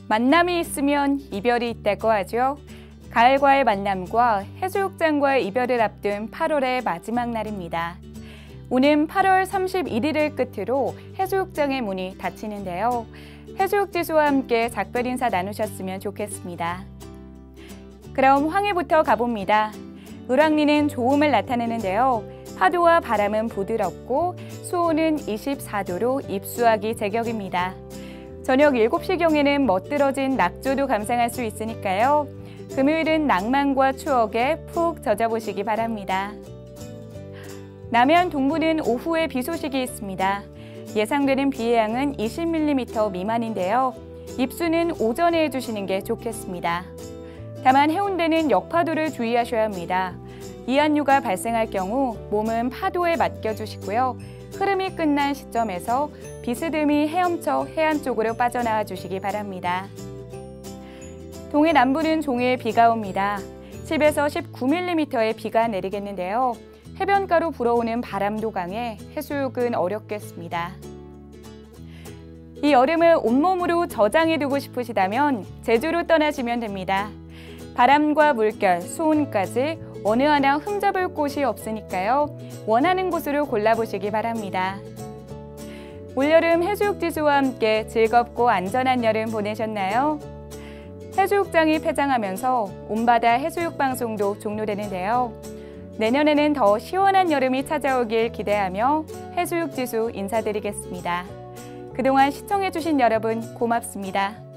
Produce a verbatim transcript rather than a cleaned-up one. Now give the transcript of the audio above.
만남이 있으면 이별이 있다고 하죠. 가을과의 만남과 해수욕장과의 이별을 앞둔 팔월의 마지막 날입니다. 오는 팔월 삼십일일을 끝으로 해수욕장의 문이 닫히는데요. 해수욕지수와 함께 작별 인사 나누셨으면 좋겠습니다. 그럼 황해부터 가봅니다. 을왕리는 좋음을 나타내는데요. 파도와 바람은 부드럽고 수온은 이십사도로 입수하기 제격입니다. 저녁 일곱 시경에는 멋들어진 낙조도 감상할 수 있으니까요. 금요일은 낭만과 추억에 푹 젖어보시기 바랍니다. 남해안 동부는 오후에 비 소식이 있습니다. 예상되는 비의 양은 이십 밀리미터 미만인데요. 입수는 오전에 해주시는 게 좋겠습니다. 다만 해운대는 역파도를 주의하셔야 합니다. 이한류가 발생할 경우 몸은 파도에 맡겨주시고요. 흐름이 끝난 시점에서 비스듬히 헤엄쳐 해안 쪽으로 빠져나와 주시기 바랍니다. 동해 남부는 종일 비가 옵니다. 십에서 십구 밀리미터의 비가 내리겠는데요. 해변가로 불어오는 바람도 강해 해수욕은 어렵겠습니다. 이 여름을 온몸으로 저장해두고 싶으시다면 제주로 떠나시면 됩니다. 바람과 물결, 수온까지 어느 하나 흠잡을 곳이 없으니까요. 원하는 곳으로 골라보시기 바랍니다. 올여름 해수욕지수와 함께 즐겁고 안전한 여름 보내셨나요? 해수욕장이 폐장하면서 온바다 해수욕 방송도 종료되는데요. 내년에는 더 시원한 여름이 찾아오길 기대하며 해수욕지수 인사드리겠습니다. 그동안 시청해주신 여러분 고맙습니다.